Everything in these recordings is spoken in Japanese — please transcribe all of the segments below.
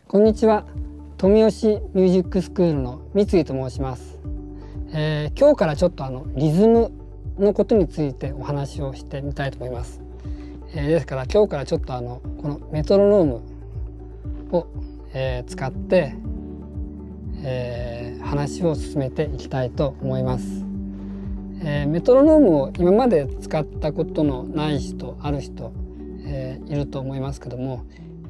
こんにちは。富吉ミュージックスクールの三井と申します。今日からちょっとリズムのことについてお話をしてみたいと思います。ですから今日からちょっとこのメトロノームを、使って、話を進めていきたいと思います。メトロノームを今まで使ったことのない人、ある人、いると思いますけども、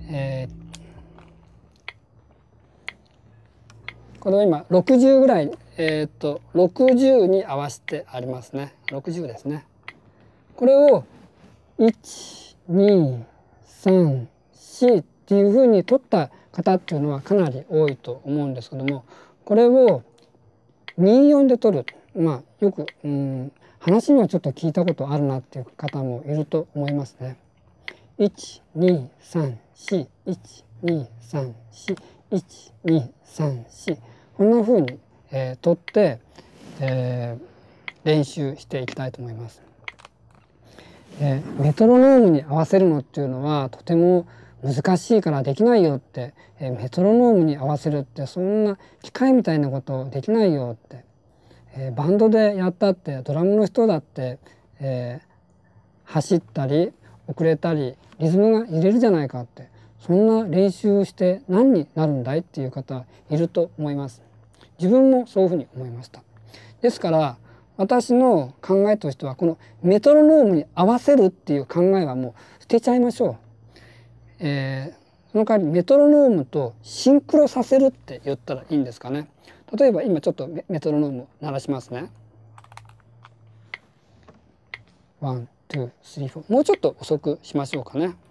これは今60ぐらい、60に合わせてありますね。60ですね。これを1、2、3、4っていうふうに取った方っていうのはかなり多いと思うんですけども、これを24で取る。よく話にはちょっと聞いたことあるなっていう方もいると思いますね。1、2、3、4、1、2、3、4、1、2、3、4こんな風に、取って、練習していきたいと思います。メトロノームに合わせるのっていうのはとても難しいからできないよって、メトロノームに合わせるってそんな機械みたいなことできないよって、バンドでやったってドラムの人だって、走ったり遅れたりリズムが揺れるじゃないかってそんな練習をして何になるんだいっていう方いると思います。自分もそういうふうに思いました。ですから私の考えとしてはこのメトロノームに合わせるっていう考えはもう捨てちゃいましょう。その代わりメトロノームとシンクロさせるって言ったらいいんですかね。例えば今ちょっとメトロノーム鳴らしますね。ワン、ツー、スリー、フォー。もうちょっと遅くしましょうかね。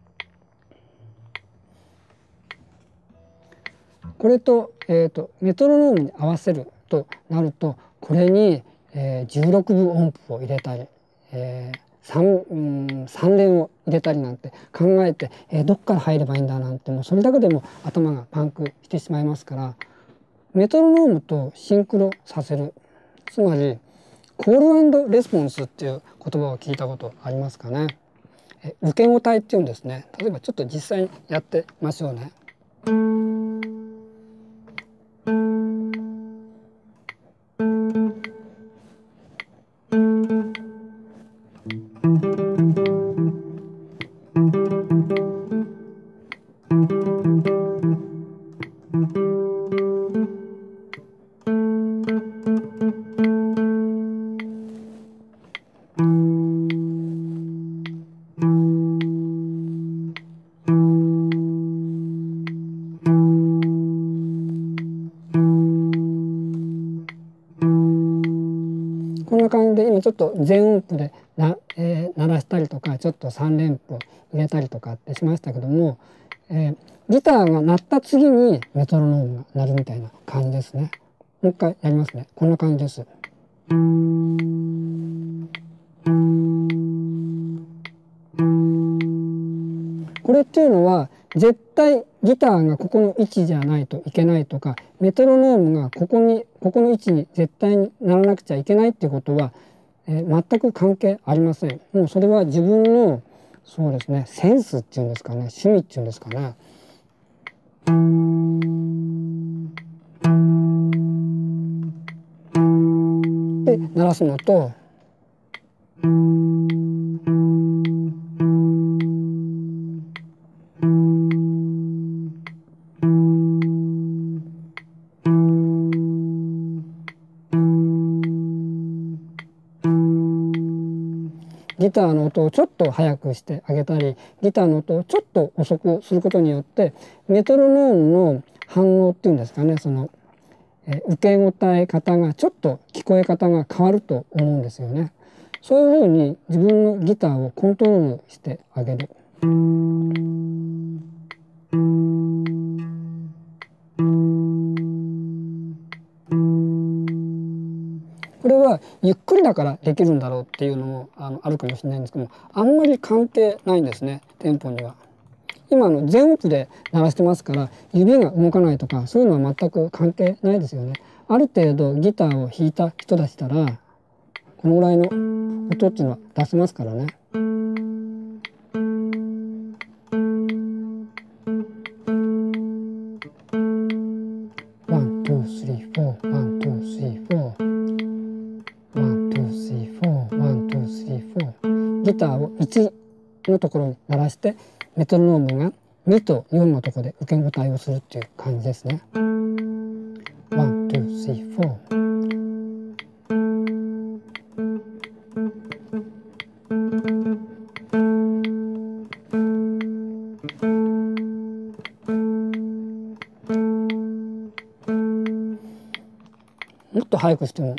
これと、メトロノームに合わせるとなるとこれに、16分音符を入れたり、3連を入れたりなんて考えて、どっから入ればいいんだなんてもうそれだけでも頭がパンクしてしまいますからメトロノームとシンクロさせるつまりコール&レスポンスっていう言葉を聞いたことありますかね。受け答えっていうんですね。例えばちょっと実際にやってみましょうね。こんな感じで今ちょっと全音符で鳴らしたりとかちょっと3連符を入れたりとかってしましたけども、ギターが鳴った次にメトロノームが鳴るみたいな感じですね。もう一回やりますね。こんな感じです。これっていうのは絶対ギターがここの位置じゃないといけないとかメトロノームがここの位置に絶対にならなくちゃいけないっていうことは、全く関係ありません。もうそれは自分のそうですねセンスっていうんですかね趣味っていうんですかね。で鳴らすのとギターの音をちょっと速くしてあげたりギターの音をちょっと遅くすることによってメトロノームの反応っていうんですかねその、受け答え方がちょっと聞こえ方が変わると思うんですよね。そういうふうに自分のギターをコントロールしてあげる。これはゆっくりだからできるんだろうっていうのもあるかもしれないんですけどもあんまり関係ないんですねテンポには。今全音符で鳴らしてますから指が動かないとかそういうのは全く関係ないですよね。ある程度ギターを弾いた人でしたらこのぐらいの音っていうのは出せますからね。 ギターを1のところに鳴らしてメトロノームが2と4のところで受け答えをするっていう感じですね。ワン、ツー、スリー、フォー。もっと早くしても。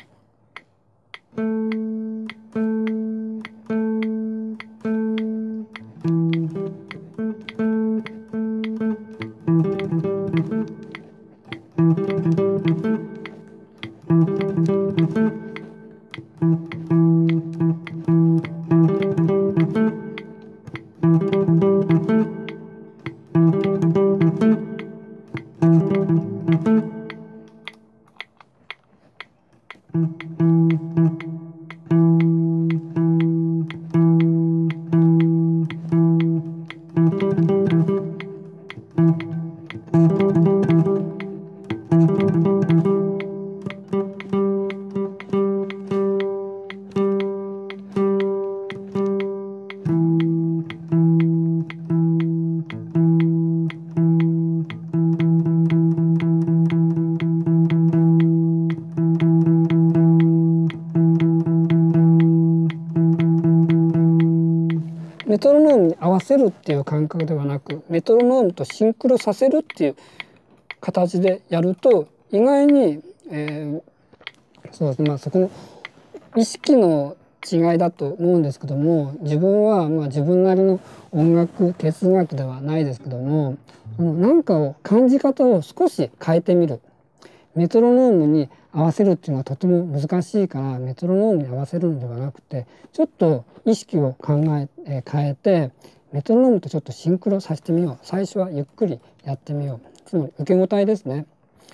メトロノームに合わせるっていう感覚ではなく、メトロノームとシンクロさせるっていう形でやると意外に、そうですね、そこの意識の違いだと思うんですけども、自分は自分なりの音楽哲学ではないですけども、何かを感じ方を少し変えてみる。メトロノームに合わせるっていうのはとても難しいから、メトロノームに合わせるのではなくて、ちょっと意識を変えてメトロノームとちょっとシンクロさせてみよう。最初はゆっくりやってみよう。つまり受け答えですね。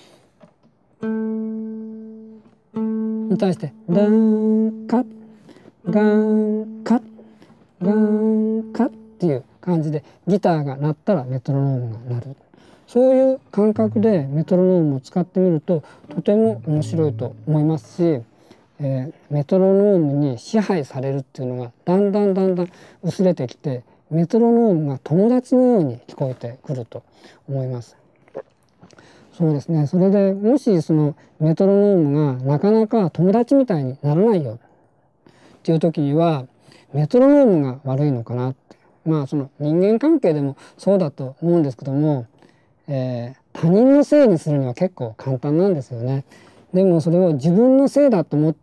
に対してダンカッガンカッガンカッっていう感じでギターが鳴ったらメトロノームが鳴る。そういう感覚でメトロノームを使ってみるととても面白いと思いますし、メトロノームに支配されるっていうのがだんだん薄れてきて、メトロノームが友達のように聞こえてくると思います。そうですね。それでもしそのメトロノームがなかなか友達みたいにならないよっていう時には、メトロノームが悪いのかなって、その人間関係でもそうだと思うんですけども、他人のせいにするのは結構簡単なんですよね。でもそれを自分のせいだと思って、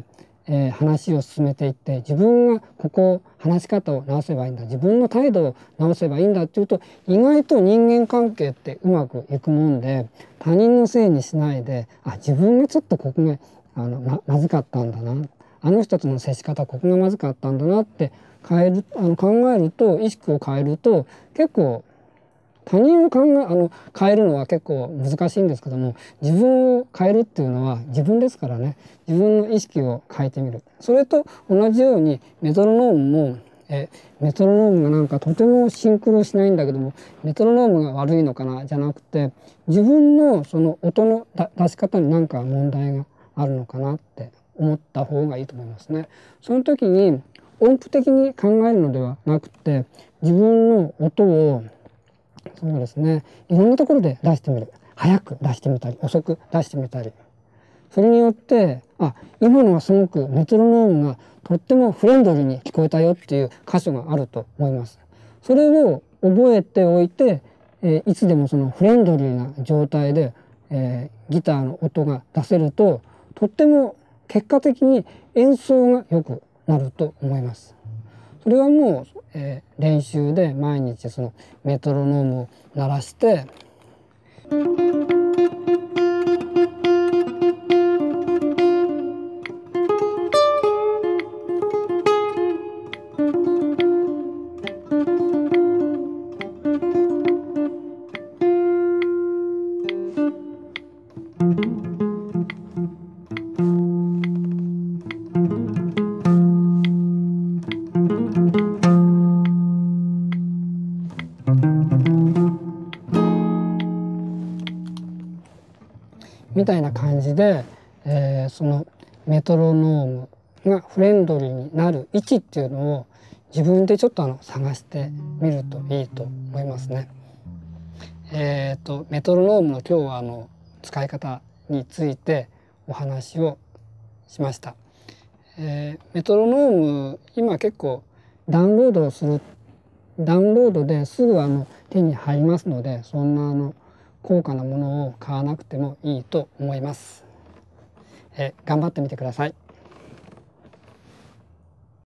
話を進めていって、自分がここを話し方を直せばいいんだ、自分の態度を直せばいいんだっていうと、意外と人間関係ってうまくいくもんで、他人のせいにしないで、自分がちょっとここがまずかったんだな、あの人との接し方ここがまずかったんだなって考えると、意識を変えると結構他人を変えるのは結構難しいんですけども、自分を変えるっていうのは自分ですからね。自分の意識を変えてみる。それと同じようにメトロノームもメトロノームがなんかとてもシンクロしないんだけども、メトロノームが悪いのかなじゃなくて、自分のその音の出し方に何か問題があるのかなって思った方がいいと思いますね。その時に音符的に考えるのではなくて、自分の音をそうですね、いろんなところで出してみる。早く出してみたり遅く出してみたり、それによって今のはすごくメトロノームがとってもフレンドリーに聞こえたよっていう箇所があると思います。それを覚えておいて、いつでもそのフレンドリーな状態で、ギターの音が出せると、とっても結果的に演奏が良くなると思います。それはもう、練習で毎日そのメトロノームを鳴らしてみたいな感じで、そのメトロノームがフレンドリーになる位置っていうのを自分でちょっと探してみるといいと思いますね。メトロノームの今日は使い方についてお話をしました。メトロノーム今結構ダウンロードですぐ手に入りますので、そんな高価なものを買わなくてもいいと思います。頑張ってみてください。